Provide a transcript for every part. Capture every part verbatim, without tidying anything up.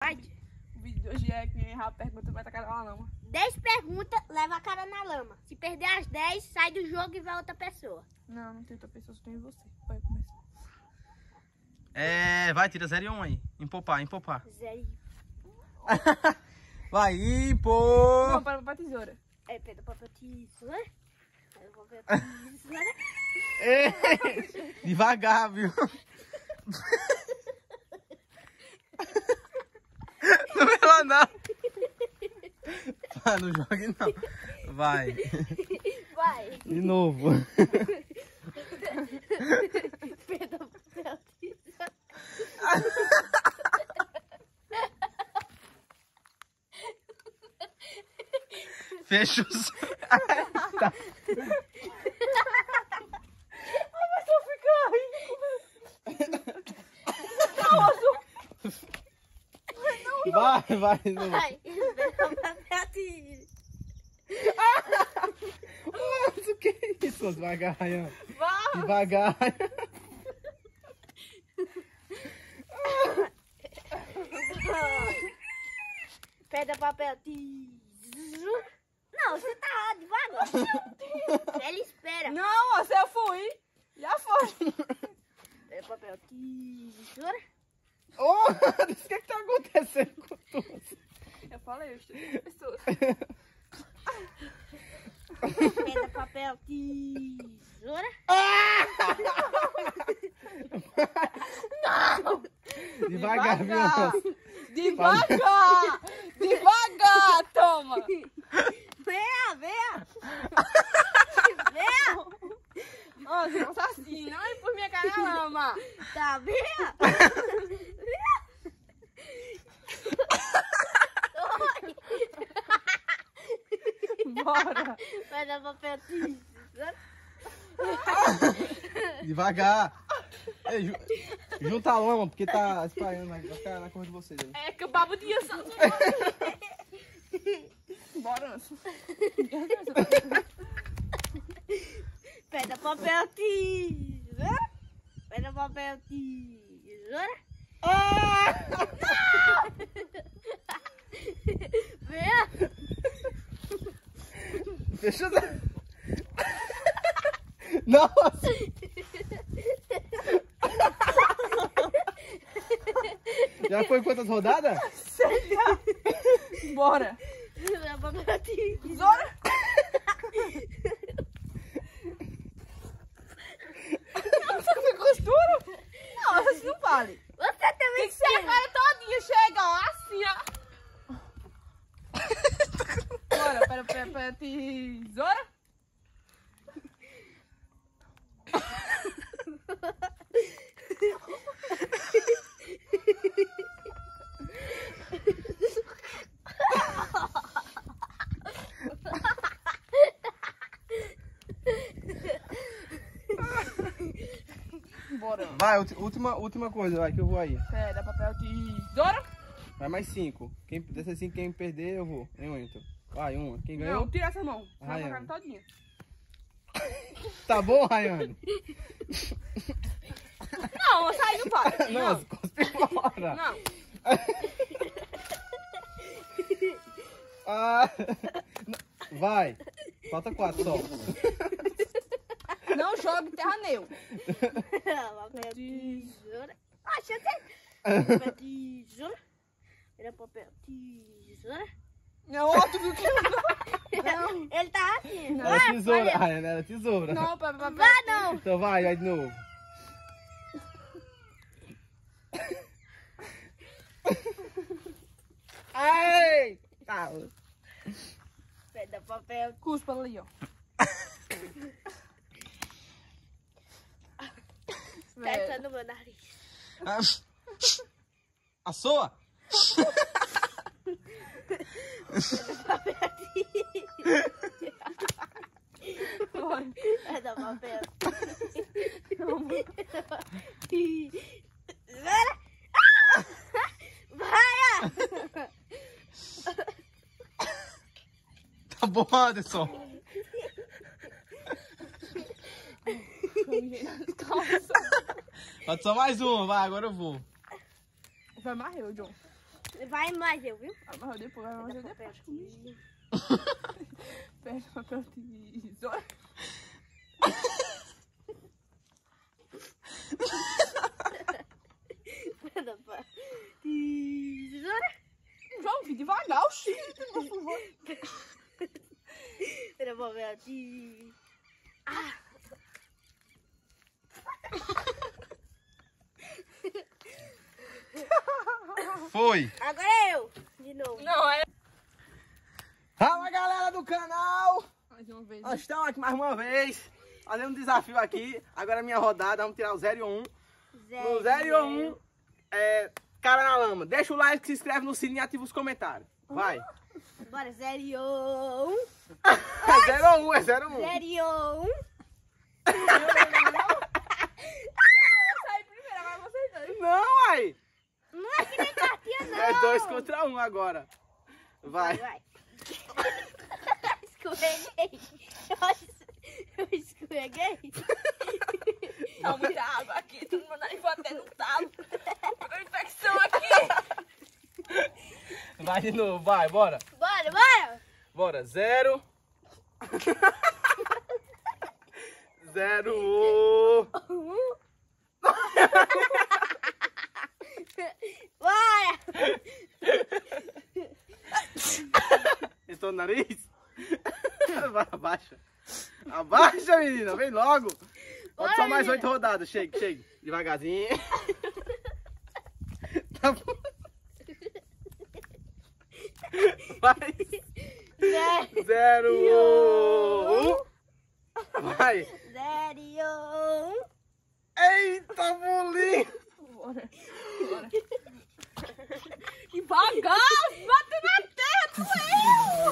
Vai. O vídeo de hoje é quem errar a pergunta vai tacar na lama. dez perguntas, leva a cara na lama. Se perder as dez, sai do jogo e vai outra pessoa. Não, não tem outra pessoa, só tem você. Vai começar. É, vai, tira zero e um aí. Empopar, empopar. Zero. Vai, impor. Não, para papel tesoura. É, pedra, papel, tesoura. Pedra, papel, tesoura. Ei, devagar, viu? Não vai lá, não. Vai, não jogue, não. Vai. Vai. De novo. Pedra, papel, tesoura. Fecha os... Tá. Mas eu ficar aí. Vai, vai, de novo. Vai. Pedra, papel, tesoura. Mas o que é isso? Devagar, Ryan. Vai. Devagar. Pedra, papel, tesoura. Não, você tá devagar. Ele espera. Não, você eu fui. Já foi. Pedra, papel, tesoura. Oh, o que é que tá acontecendo com tudo? Eu falei, eu estou com pessoas. Pedra, papel, tesoura. Devagar, viu? Devagar. Devagar, toma. Venha, venha. Venha. Ó, você não assim, não é por minha cara na lama. Tá, venha. Bora. Pedra, papel, tesoura. Devagar. Ei, ju... junta a lama, porque tá espalhando, vai ficar na cor de vocês aí. É que o babo de só. Bora, Anso. Pedra, papel, tesoura. Pedra, papel, tesoura. Venha. Fechou os... Nossa! Já foi quantas rodadas? Bora. Pedra, papel, tesoura. Bora. Você costura? Não, assim não vale. Você também Tem que ser a cara todinha, chega, ó, assim, ó. Bora, pera, pera, pera, tesoura. Bora. Vai, ulti- última, última coisa, vai, que eu vou aí. Pera, papel, tesoura. Vai mais cinco. Quem, dessas cinco, quem perder, eu vou. Eu entro. Vai, uma. Quem ganhou? Não, tira essa mão. Vai Ryan. pra cara todinha. Tá bom, Rayane? Não, essa aí não vale. Não, Não, cospe fora. não. Ah, vai. Falta quatro só. Não jogue terra neu. Papel, tesoura. Ah, deixa eu ter. Papel, tesoura. Pedra, papel, tesoura. Não, outro do que não. Ele tá assim. Era tesoura, Rayane, era tesoura. Não, papel, papel. Vai, não. Então vai, vai de novo. Ai! Ah, Pedra, papel. Cuspa ali, ó. Peça no meu nariz. ah, a sua? Pedra, papel. Vai! Tá bom, Anderson. Calça. Pode só mais uma, vai, agora eu vou. Vai mais eu, John. Vai mais eu, viu? Ah, mas eu depois, mas eu depois comigo. Pega papel tesoura. Tesoura. João, filho, devagar, o X, por favor. Pera, papel de... Ah. Foi. Agora é eu, de novo. Não, é... Fala, galera do canal. Mais uma vez. Nós estamos aqui mais uma vez, fazendo um desafio aqui. Agora é minha rodada, vamos tirar o zero e um. No zero e um, é, cara na lama. Deixa o like, se inscreve no sininho e ativa os comentários. Vai. Bora, zero e um. É zero ou um, é zero ou um. Zero e um. Eu saí primeiro, agora vocês dois. Não, aí. Não é que nem cartinha, não. É dois contra um agora. Vai. Vai. Escorreguei. Eu escorreguei. Tá muita água aqui, todo mundo ali até no talo. Pegou infecção aqui. Vai de novo, vai, bora. Bora, bora. Bora, zero. Zero. Bora. Estou no nariz? Vai, abaixa. Abaixa, menina, vem logo. Pode só mais oito rodadas, chega, chega. Devagarzinho. Tá bom. Vai. Zero. Zero. Um. Vai. Zero e um. Eita, bolinho. Bora, bora. Devagar, bate na terra,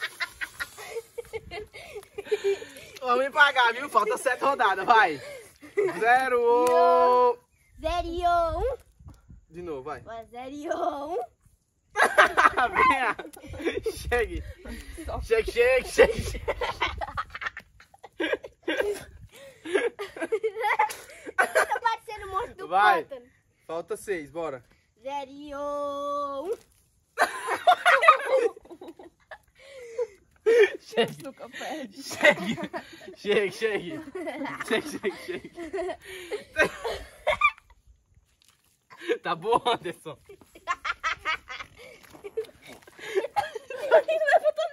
doeu. Vamos me pagar, viu? Falta sete rodadas, vai. Zero. Zero e um. De novo, vai. Bora, zero e um. Venha. Chegue. Chegue, chegue, chegue, chegue. Tá parecendo o monstro do Vai. pântano. Falta seis, bora. Zero e um. Chegue. Nunca perde. Chegue. Chegue, chegue. Chegue, chegue, chegue. Tá bom, Anderson? Não levanta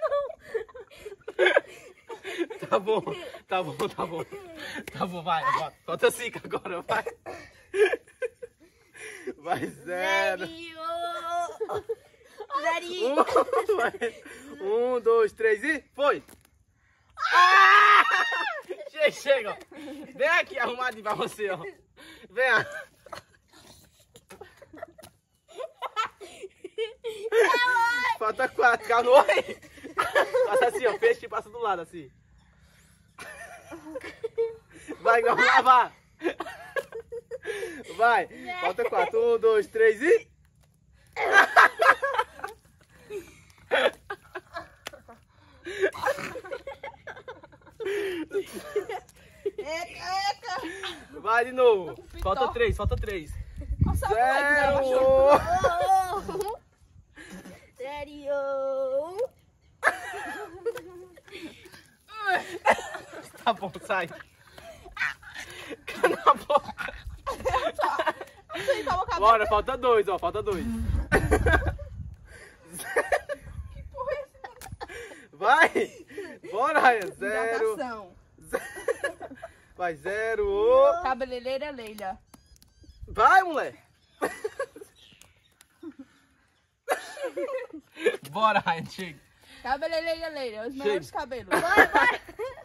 não. Tá bom, tá bom, tá bom. Tá bom, vai. vai. Falta cinco agora, vai. Vai, zero. Zero e um. Zero e um. Um, vai. Um, dois, três e foi! Ah! Chega, chega! Ó. Vem aqui arrumadinho pra você, ó. Vem. Falta quatro, calma. Oi! Passa assim, ó. Fecha e passa do lado, assim. Vai, vamos lavar. Vai. Falta quatro. Um, dois, três e... Vai de novo. Falta três, falta três. Zero. Zero e um. Tá bom, sai. Cala a boca. Bora, falta dois, ó. Falta dois. Que porra é essa? Vai. Bora, Ryan. Zero. Hidratação. Vai, zero. Cabeleireira Leila. Vai, moleque. Bora, Ryan, chega. Cabeleireira Leila, os melhores cabelos. Bora, bora.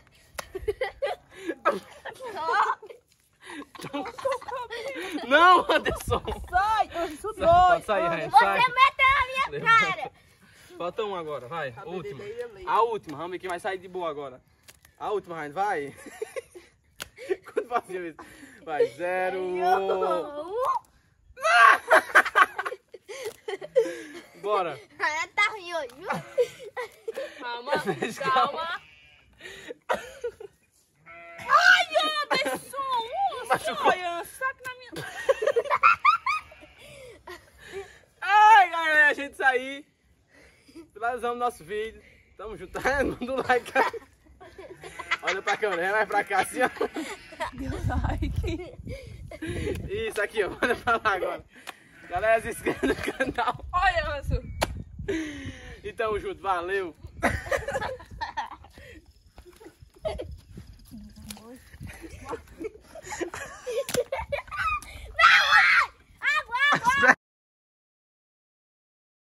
Não, Anderson. Sai, eu sou doido. Pode sair, Ryan, Você sai. meteu na minha Levanta. cara. Falta um agora, vai. A última. Cabeleireira Leila. A última, vamos ver quem vai sair de boa agora. A última, Ryan, vai. Quando fazia isso? Vai, zero. Bora. Ah, tá ruim hoje, viu? Calma, calma. Ai, Anderson! Machucou. Olha, saco na minha... Ai, ai, ai, aí. Finalizamos nosso vídeo. Tamo junto. Manda um like. Olha pra câmera, vai pra cá assim, ó. Deu like. Isso aqui, ó. Manda pra lá agora. Galera, se inscreve no canal. Olha, Anso. E tamo junto, valeu.